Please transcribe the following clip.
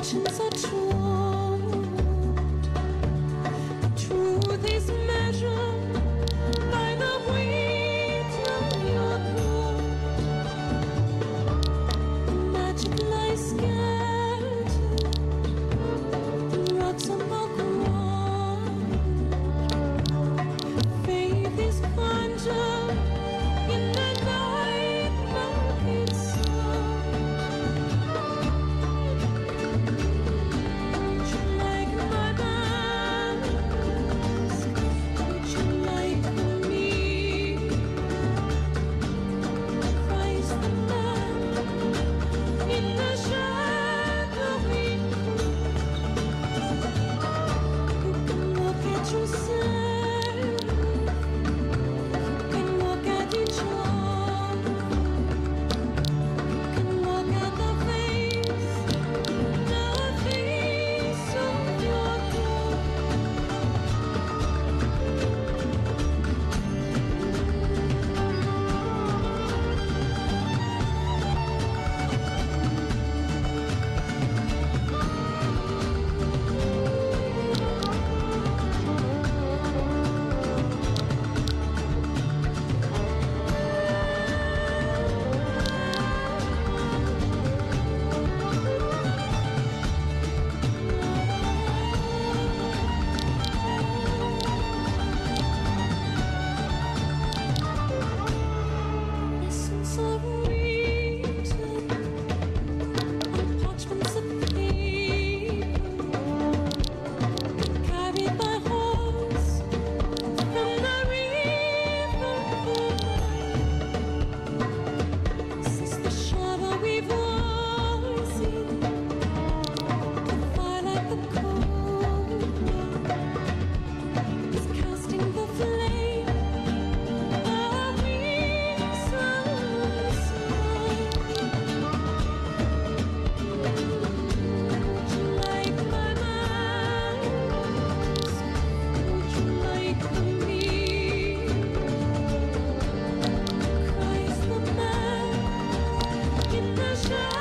actions are true. Truth is measured by the weight of your throat. Magic lies scattered, the rocks on the ground. Faith is conjured in the night market sound. Would you like my mask? Would you like me? Christ the man in the shadowy who can look at yourself, can look at each other, can look at the face of your God. Lessons are written on parchments of paper, carried by horse from the river Bourne. Since the shadowy voices, the firelight, the cobra is casting the flame of wings outside. Would you like my mask? Would you like me? Christ the man in the shadow.